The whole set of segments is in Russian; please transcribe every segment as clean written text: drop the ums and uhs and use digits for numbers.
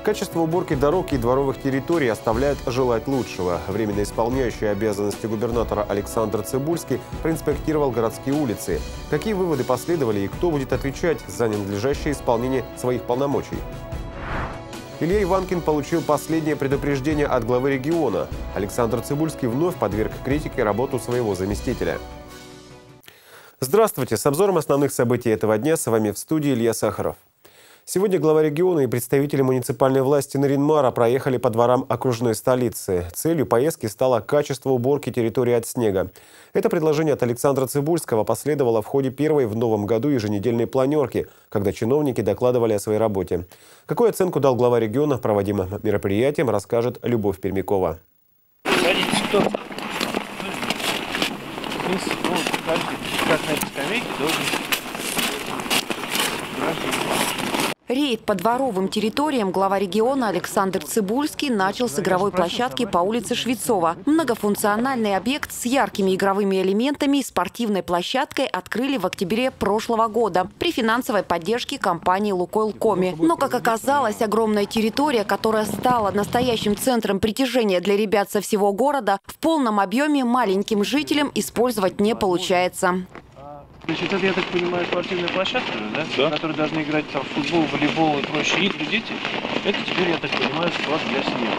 Качество уборки дорог и дворовых территорий оставляет желать лучшего. Временно исполняющий обязанности губернатора Александр Цибульский проинспектировал городские улицы. Какие выводы последовали и кто будет отвечать за ненадлежащее исполнение своих полномочий? Илья Иванкин получил последнее предупреждение от главы региона. Александр Цибульский вновь подверг критике работу своего заместителя. Здравствуйте! С обзором основных событий этого дня с вами в студии Илья Сахаров. Сегодня глава региона и представители муниципальной власти Нарьян-Мара проехали по дворам окружной столицы. Целью поездки стало качество уборки территории от снега. Это предложение от Александра Цибульского последовало в ходе первой в новом году еженедельной планерки, когда чиновники докладывали о своей работе. Какую оценку дал глава региона проводимым мероприятиям, расскажет Любовь Пермякова. Садитесь, кто? Как на этой скамейке должен... Рейд по дворовым территориям глава региона Александр Цибульский начал с игровой площадки по улице Швецова. Многофункциональный объект с яркими игровыми элементами и спортивной площадкой открыли в октябре прошлого года при финансовой поддержке компании «Лукойл Коми». Но, как оказалось, огромная территория, которая стала настоящим центром притяжения для ребят со всего города, в полном объеме маленьким жителям использовать не получается. Значит, это, я так понимаю, спортивная площадка, да? Да. На которой должны играть там в футбол, волейбол и прочие игры дети. Это теперь, я так понимаю, склад для снега.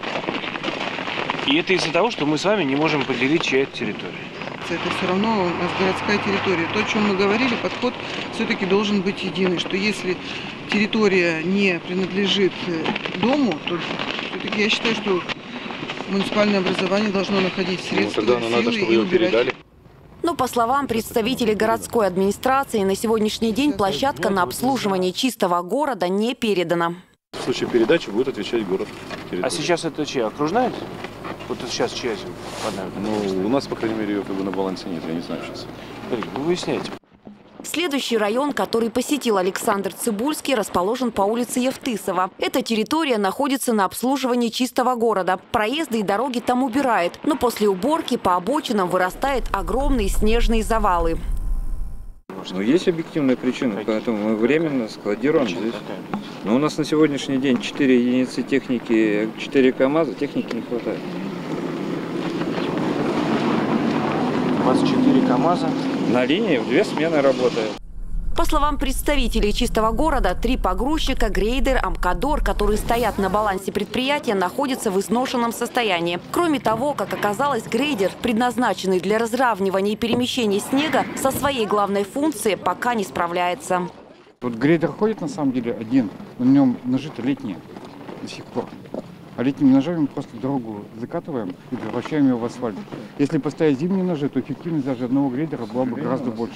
И это из-за того, что мы с вами не можем поделить чья-то территория. Это все равно у нас городская территория. То, о чем мы говорили, подход все-таки должен быть единый. Что если территория не принадлежит дому, то все-таки я считаю, что муниципальное образование должно находить средства, силы и убирать. Но, по словам представителей городской администрации, на сегодняшний день площадка на обслуживание чистого города не передана. В случае передачи будет отвечать город. А сейчас это чья? Окружная? Вот это сейчас чья? Ну, у нас, по крайней мере, ее как бы на балансе нет, я не знаю сейчас. Вы выясняете. Следующий район, который посетил Александр Цибульский, расположен по улице Евтысова. Эта территория находится на обслуживании чистого города. Проезды и дороги там убирают, но после уборки по обочинам вырастают огромные снежные завалы. Но есть объективные причины, поэтому мы временно складируем здесь. Но у нас на сегодняшний день 4 единицы техники, 4 КАМАЗа, техники не хватает. У вас 4 КАМАЗа? На линии в 2 смены работают. По словам представителей чистого города, 3 погрузчика, грейдер, Амкадор, которые стоят на балансе предприятия, находятся в изношенном состоянии. Кроме того, как оказалось, грейдер, предназначенный для разравнивания и перемещения снега, со своей главной функцией пока не справляется. Вот грейдер ходит на самом деле один, на нем ножи-то летние до сих пор. А летними ножами мы просто дорогу закатываем и превращаем ее в асфальт. Если поставить зимние ножи, то эффективность даже одного грейдера была бы гораздо больше.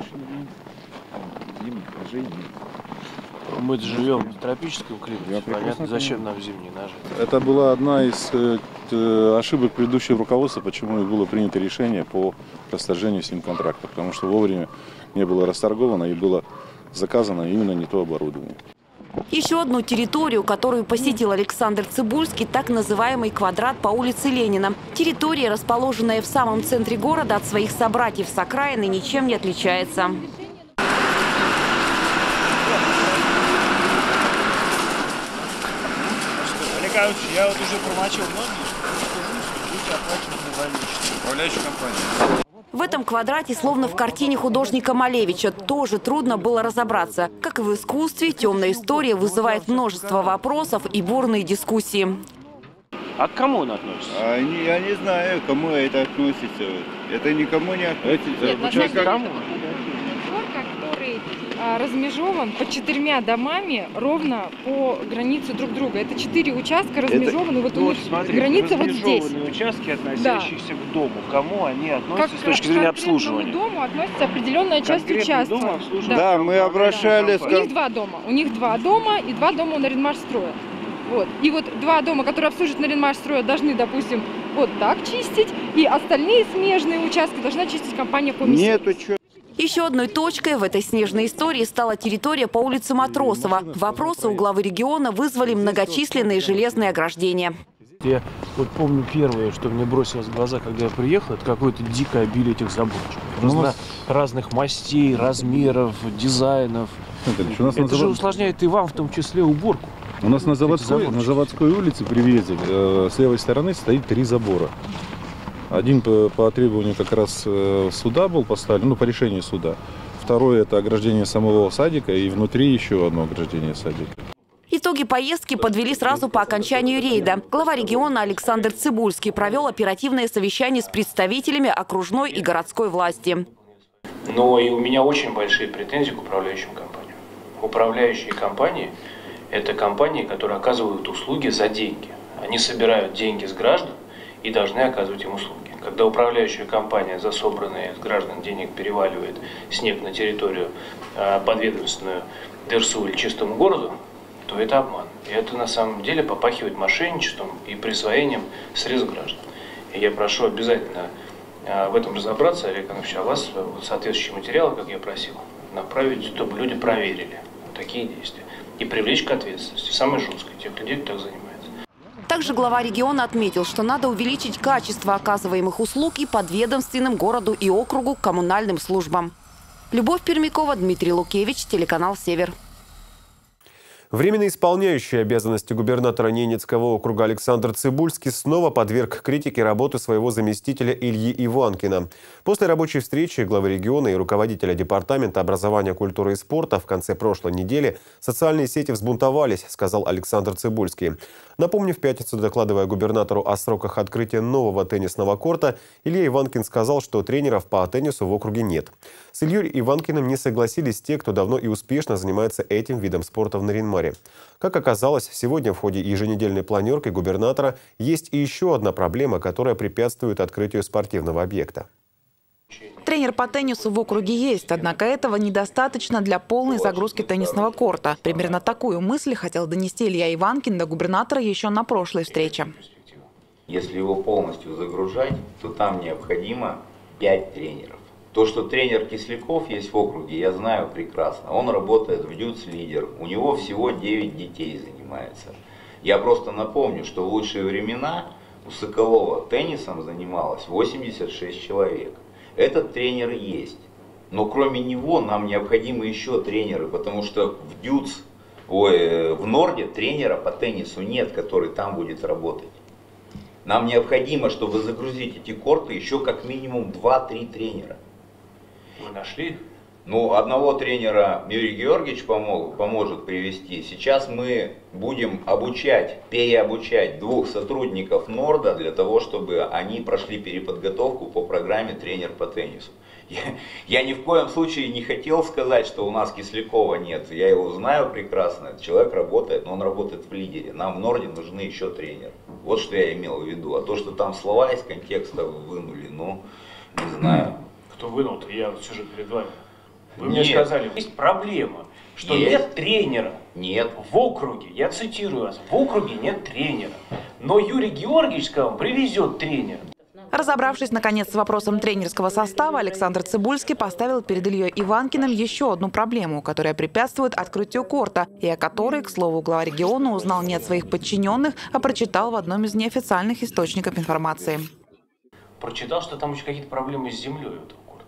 Мы живем в тропическом климате, понятно, зачем нам зимние ножи. Это была одна из ошибок предыдущего руководства, почему и было принято решение по расторжению с ним контракта. Потому что вовремя не было расторговано и было заказано именно не то оборудование. Еще одну территорию, которую посетил Александр Цибульский, так называемый квадрат по улице Ленина. Территория, расположенная в самом центре города, от своих собратьев с окраины ничем не отличается. Олег, я вот уже промочил ноги, будете оплачивать на больничную. Управляющая компания. В этом квадрате, словно в картине художника Малевича, тоже трудно было разобраться. Как и в искусстве, темная история вызывает множество вопросов и бурные дискуссии. А к кому он относится? Я не знаю, к кому это относится. Это никому не относится. Нет, кому? Который размежован по 4 домами ровно по границе друг друга. Это 4 участка размежованы. Вот у них граница вот здесь. Участки, относящиеся к дому. Кому они относятся с точки зрения обслуживания? К дому относится определенная часть участка. Да, мы обращались. У них 2 дома. У них 2 дома и 2 дома у Нарьян-Марстроя. Вот. И вот 2 дома, которые обслуживают Нарьян-Марстроя, должны, допустим, вот так чистить. И остальные смежные участки должна чистить компания «Коми». Нету чего. Еще одной точкой в этой снежной истории стала территория по улице Матросова. Вопросы у главы региона вызвали многочисленные железные ограждения. Я вот помню первое, что мне бросилось в глаза, когда я приехал, это какое-то дикое обилие этих заборчиков. Разных мастей, размеров, дизайнов. Это же усложняет и вам в том числе уборку. У нас на Заводской улице при въезде с левой стороны стоит 3 забора. Один по требованию как раз суда был поставлен, ну, по решению суда. Второй — это ограждение самого садика, и внутри еще одно ограждение садика. Итоги поездки подвели сразу по окончанию рейда. Глава региона Александр Цыбульский провел оперативное совещание с представителями окружной и городской власти. Но и у меня очень большие претензии к управляющим компаниям. Управляющие компании – это компании, которые оказывают услуги за деньги. Они собирают деньги с граждан и должны оказывать им услуги. Когда управляющая компания за собранные с граждан денег переваливает снег на территорию подведомственную ДРСУ или чистому городу, то это обман. И это на самом деле попахивает мошенничеством и присвоением средств граждан. И я прошу обязательно в этом разобраться, Олег Иванович, а вас соответствующие материалы, как я просил, направить, чтобы люди проверили такие действия и привлечь к ответственности, самой жесткой, тех людей, кто так занимается. Также глава региона отметил, что надо увеличить качество оказываемых услуг и подведомственным городу и округу коммунальным службам. Любовь Пермякова, Дмитрий Лукевич, телеканал «Север». Временно исполняющий обязанности губернатора Ненецкого округа Александр Цыбульский снова подверг критике работу своего заместителя Ильи Иванкина. После рабочей встречи главы региона и руководителя департамента образования, культуры и спорта в конце прошлой недели социальные сети взбунтовались, сказал Александр Цыбульский. Напомню, в пятницу, докладывая губернатору о сроках открытия нового теннисного корта, Илья Иванкин сказал, что тренеров по теннису в округе нет. С Ильей Иванкиным не согласились те, кто давно и успешно занимается этим видом спорта в Нарьян-Маре. Как оказалось, сегодня в ходе еженедельной планерки губернатора есть и еще одна проблема, которая препятствует открытию спортивного объекта. Тренер по теннису в округе есть, однако этого недостаточно для полной загрузки теннисного корта. Примерно такую мысль хотел донести Илья Иванкин до губернатора еще на прошлой встрече. Если его полностью загружать, то там необходимо 5 тренеров. То, что тренер Кисляков есть в округе, я знаю прекрасно. Он работает в Дюц-лидер, у него всего 9 детей занимается. Я просто напомню, что в лучшие времена у Соколова теннисом занималось 86 человек. Этот тренер есть. Но кроме него нам необходимы еще тренеры, потому что в Норде тренера по теннису нет, который там будет работать. Нам необходимо, чтобы загрузить эти корты, еще как минимум 2-3 тренера. Вы нашли? Ну, одного тренера Юрий Георгиевич поможет привести. Сейчас мы будем переобучать 2 сотрудников Норда для того, чтобы они прошли переподготовку по программе «Тренер по теннису». Я ни в коем случае не хотел сказать, что у нас Кислякова нет. Я его знаю прекрасно. Человек работает, но он работает в лидере. Нам в Норде нужны еще тренеры. Вот что я имел в виду. А то, что там слова из контекста вынули, ну, не знаю. Кто вынул-то? Я вот сижу перед вами. Вы мне сказали, есть проблема, что нет тренера. Нет. В округе, я цитирую вас, в округе нет тренера. Но Юрий Георгиевич сказал, привезет тренера. Разобравшись, наконец, с вопросом тренерского состава, Александр Цыбульский поставил перед Ильей Иванкиным еще одну проблему, которая препятствует открытию корта, и о которой, к слову, глава региона узнал не от своих подчиненных, а прочитал в одном из неофициальных источников информации. Прочитал, что там еще какие-то проблемы с землей у этого корта.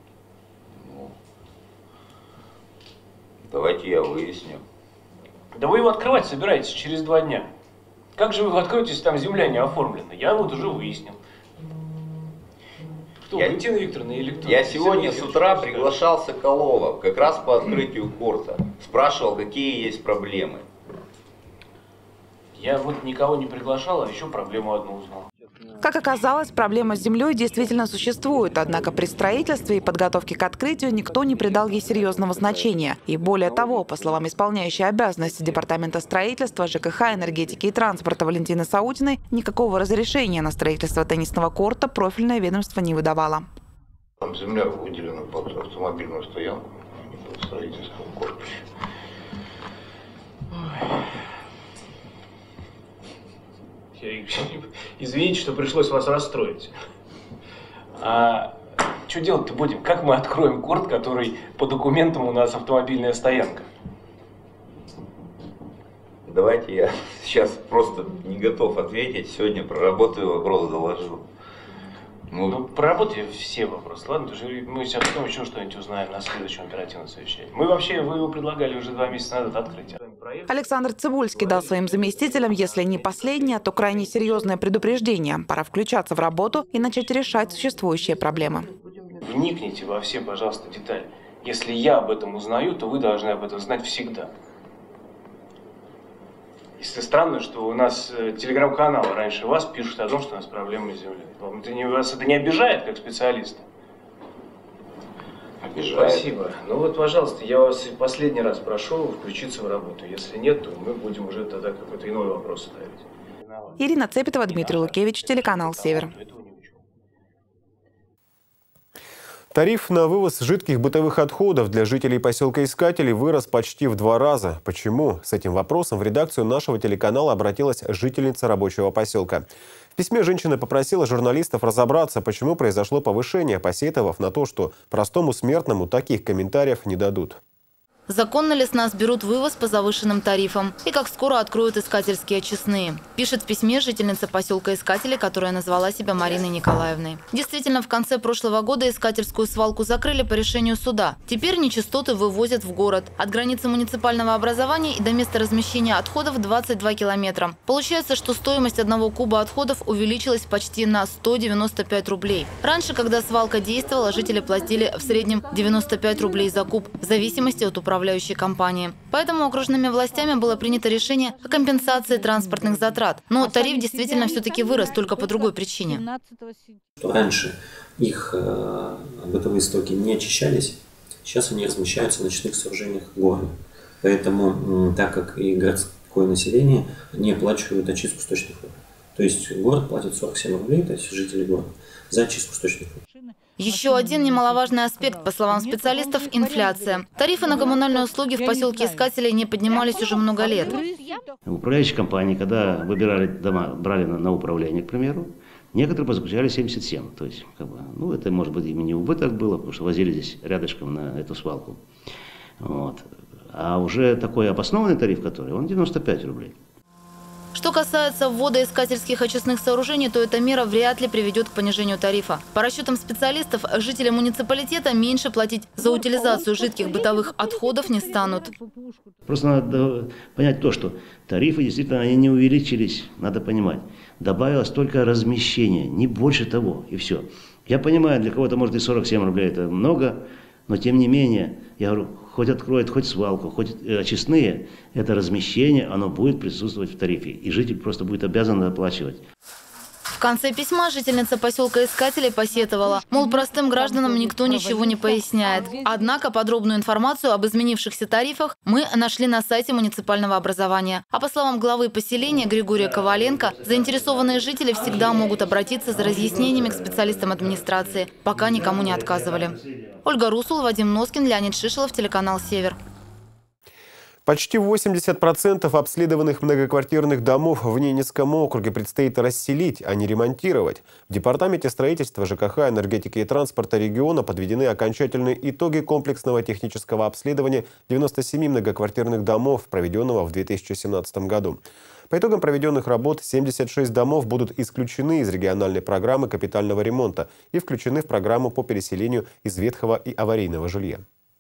Давайте я выясню. Да вы его открывать собираетесь через 2 дня. Как же вы его откроете, если там земля не оформлена? Я вот уже выяснил. Кто, Валентина Викторовна или кто? Я сегодня с утра приглашал Соколова как раз по открытию корта. Спрашивал, какие есть проблемы. Я вот никого не приглашал, а еще проблему одну узнал. Как оказалось, проблема с землей действительно существует, однако при строительстве и подготовке к открытию никто не придал ей серьезного значения. И более того, по словам исполняющей обязанности Департамента строительства, ЖКХ, энергетики и транспорта Валентины Саутиной, никакого разрешения на строительство теннисного корта профильное ведомство не выдавало. Там земля выделена под автомобильную стоянку, а не под строительство корпуса. Извините, что пришлось вас расстроить. А что делать-то будем? Как мы откроем корт, который по документам у нас автомобильная стоянка? Давайте я сейчас просто не готов ответить. Сегодня проработаю вопрос, доложу. Ну, проработайте все вопросы, ладно? Потому что мы сейчас потом еще что-нибудь узнаем на следующем оперативном совещании. Мы вообще, вы его предлагали уже 2 месяца назад открыть. Александр Цибульский дал своим заместителям, если не последнее, то крайне серьезное предупреждение. Пора включаться в работу и начать решать существующие проблемы. Вникните во все, пожалуйста, детали. Если я об этом узнаю, то вы должны об этом знать всегда. Если странно, что у нас телеграм-каналы раньше вас пишут о том, что у нас проблемы с землей. Вас это не обижает, как специалиста? Обижает. Спасибо. Ну вот, пожалуйста, я вас последний раз прошу включиться в работу. Если нет, то мы будем уже тогда какой-то иной вопрос ставить. Ирина Цепетова, Дмитрий Лукевич, телеканал «Север». Тариф на вывоз жидких бытовых отходов для жителей поселка Искателей вырос почти в 2 раза. Почему? С этим вопросом в редакцию нашего телеканала обратилась жительница рабочего поселка. В письме женщина попросила журналистов разобраться, почему произошло повышение, посетовав на то, что простому смертному таких комментариев не дадут. Законно ли с нас берут вывоз по завышенным тарифам? И как скоро откроют искательские очистные? Пишет в письме жительница поселка Искатели, которая назвала себя Мариной Николаевной. Действительно, в конце прошлого года искательскую свалку закрыли по решению суда. Теперь нечистоты вывозят в город. От границы муниципального образования и до места размещения отходов 22 километра. Получается, что стоимость 1 куба отходов увеличилась почти на 195 рублей. Раньше, когда свалка действовала, жители платили в среднем 95 рублей за куб, в зависимости от управляющей компании. Поэтому окружными властями было принято решение о компенсации транспортных затрат. Но тариф действительно все-таки вырос, только по другой причине. Раньше их бытовые стоки не очищались, сейчас они размещаются в ночных сооружениях города. Поэтому, так как и городское население не оплачивают очистку сточных вод. То есть город платит 47 рублей, то есть жители города, за очистку сточных вод. Еще один немаловажный аспект, по словам специалистов, инфляция. Тарифы на коммунальные услуги в поселке Искателей не поднимались уже много лет. Управляющие компании, когда выбирали дома, брали на управление, к примеру, некоторые позаключали 77. То есть, это может быть и не убыток было, потому что возили здесь рядышком на эту свалку. Вот. А уже такой обоснованный тариф, который, он 95 рублей. Что касается водоискательских очистных сооружений, то эта мера вряд ли приведет к понижению тарифа. По расчетам специалистов, жители муниципалитета меньше платить за утилизацию жидких бытовых отходов не станут. Просто надо понять то, что тарифы действительно они не увеличились, надо понимать. Добавилось только размещение, не больше того, и все. Я понимаю, для кого-то может и 47 рублей это много, но тем не менее, я говорю, хоть откроет, хоть свалку, хоть очистные, это размещение, оно будет присутствовать в тарифе. И житель просто будет обязан оплачивать. В конце письма жительница поселка Искателей посетовала, мол, простым гражданам никто ничего не поясняет. Однако подробную информацию об изменившихся тарифах мы нашли на сайте муниципального образования. А по словам главы поселения Григория Коваленко, заинтересованные жители всегда могут обратиться за разъяснениями к специалистам администрации, пока никому не отказывали. Ольга Русул, Вадим Носкин, Леонид Шишелов, телеканал «Север». Почти 80% обследованных многоквартирных домов в Ненецком округе предстоит расселить, а не ремонтировать. В Департаменте строительства, ЖКХ, энергетики и транспорта региона подведены окончательные итоги комплексного технического обследования 97 многоквартирных домов, проведенного в 2017 году. По итогам проведенных работ 76 домов будут исключены из региональной программы капитального ремонта и включены в программу по переселению из ветхого и аварийного жилья.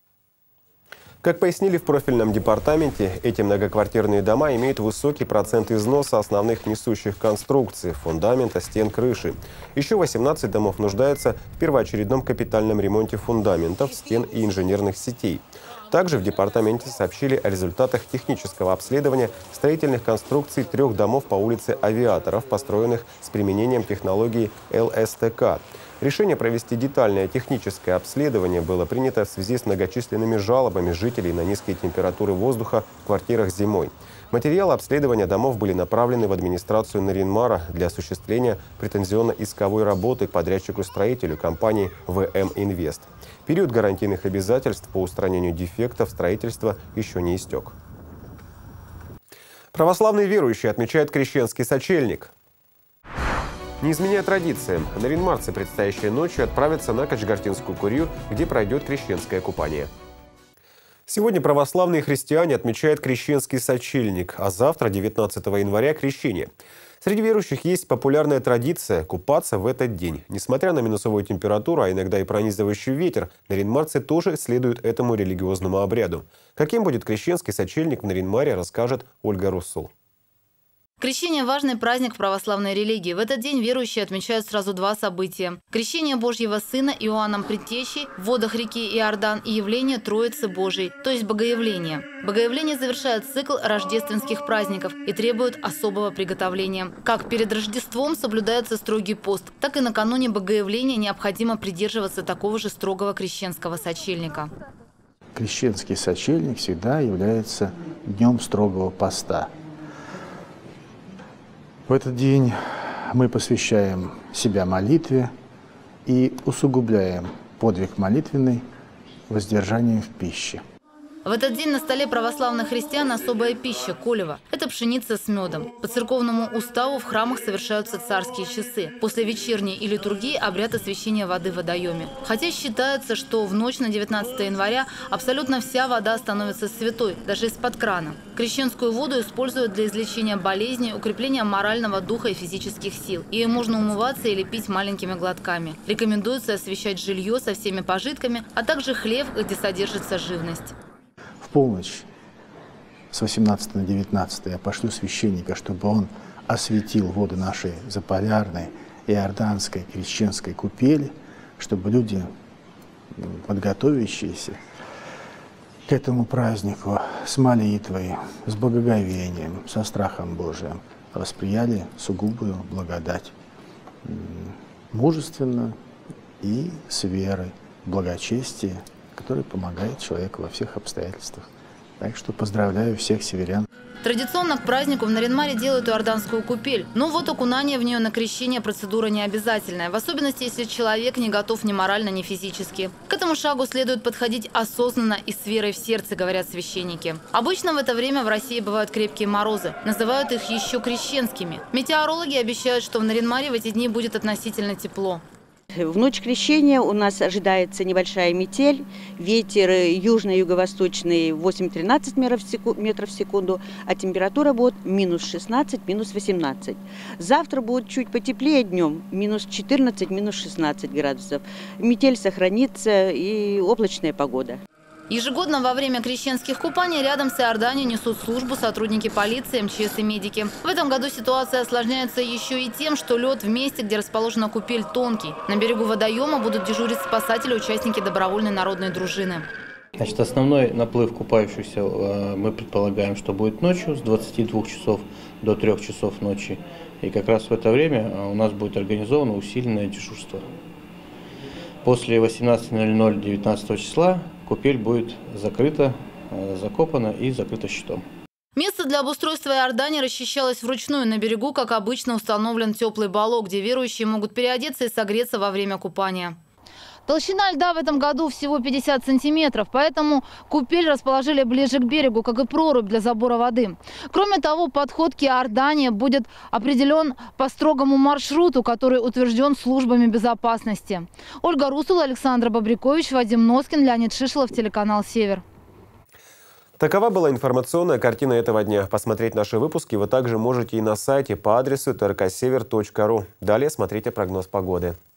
Как пояснили в профильном департаменте, эти многоквартирные дома имеют высокий процент износа основных несущих конструкций, фундамента, стен, крыши. Еще 18 домов нуждаются в первоочередном капитальном ремонте фундаментов, стен и инженерных сетей. Также в департаменте сообщили о результатах технического обследования строительных конструкций 3 домов по улице Авиаторов, построенных с применением технологии ЛСТК. Решение провести детальное техническое обследование было принято в связи с многочисленными жалобами жителей на низкие температуры воздуха в квартирах зимой. Материалы обследования домов были направлены в администрацию Нарьян-Мара для осуществления претензионно-исковой работы подрядчику-строителю компании ВМ Инвест. Период гарантийных обязательств по устранению дефектов строительства еще не истек. Православные верующие отмечают крещенский сочельник. Не изменяя традициям, нарьян-марцы предстоящей ночью отправятся на Качгартинскую курью, где пройдет крещенское купание. Сегодня православные христиане отмечают крещенский сочельник, а завтра, 19 января, крещение. Среди верующих есть популярная традиция – купаться в этот день. Несмотря на минусовую температуру, а иногда и пронизывающий ветер, наринмарцы тоже следуют этому религиозному обряду. Каким будет крещенский сочельник в Нарин-Маре, расскажет Ольга Русул. Крещение – важный праздник в православной религии. В этот день верующие отмечают сразу два события. Крещение Божьего Сына Иоанном Предтечей в водах реки Иордан и явление Троицы Божией, то есть Богоявление. Богоявление завершает цикл рождественских праздников и требует особого приготовления. Как перед Рождеством соблюдается строгий пост, так и накануне Богоявления необходимо придерживаться такого же строгого крещенского сочельника. Крещенский сочельник всегда является днем строгого поста. В этот день мы посвящаем себя молитве и усугубляем подвиг молитвенный воздержанием в пище. В этот день на столе православных христиан особая пища – колева. Это пшеница с медом. По церковному уставу в храмах совершаются царские часы. После вечерней и литургии обряд освящения воды в водоеме. Хотя считается, что в ночь на 19 января абсолютно вся вода становится святой, даже из-под крана. Крещенскую воду используют для излечения болезней, укрепления морального духа и физических сил. Ее можно умываться или пить маленькими глотками. Рекомендуется освящать жилье со всеми пожитками, а также хлев, где содержится живность. В полночь с 18 на 19 я пошлю священника, чтобы он осветил воды нашей заполярной, иорданской, крещенской купели, чтобы люди, подготовящиеся к этому празднику с молитвой, с благоговением, со страхом Божиим, восприяли сугубую благодать мужественно и с верой, благочестие, который помогает человеку во всех обстоятельствах. Так что поздравляю всех северян. Традиционно к празднику в Нарин-Маре делают иорданскую купель. Но вот окунание в нее на крещение процедура не обязательная. В особенности, если человек не готов ни морально, ни физически. К этому шагу следует подходить осознанно и с верой в сердце, говорят священники. Обычно в это время в России бывают крепкие морозы. Называют их еще крещенскими. Метеорологи обещают, что в Нарин-Маре в эти дни будет относительно тепло. В ночь крещения у нас ожидается небольшая метель, ветер южно-юго-восточный 8-13 метров в секунду, а температура будет минус 16, минус 18. Завтра будет чуть потеплее днем, минус 14, минус 16 градусов. Метель сохранится и облачная погода. Ежегодно во время крещенских купаний рядом с Иорданией несут службу сотрудники полиции, МЧС и медики. В этом году ситуация осложняется еще и тем, что лед в месте, где расположена купель, тонкий. На берегу водоема будут дежурить спасатели, участники добровольной народной дружины. Значит, основной наплыв купающихся мы предполагаем, что будет ночью с 22 часов до 3 часов ночи. И как раз в это время у нас будет организовано усиленное дежурство. После 18:00 19 числа купель будет закрыта, закопана и закрыта щитом. Место для обустройства Иордании расчищалось вручную. На берегу, как обычно, установлен теплый баллон, где верующие могут переодеться и согреться во время купания. Толщина льда в этом году всего 50 сантиметров, поэтому купель расположили ближе к берегу, как и прорубь для забора воды. Кроме того, подход к Иордании будет определен по строгому маршруту, который утвержден службами безопасности. Ольга Русул, Александр Бобрякович, Вадим Носкин, Леонид Шишелов, телеканал «Север». Такова была информационная картина этого дня. Посмотреть наши выпуски вы также можете и на сайте по адресу trksevер.ru. Далее смотрите прогноз погоды.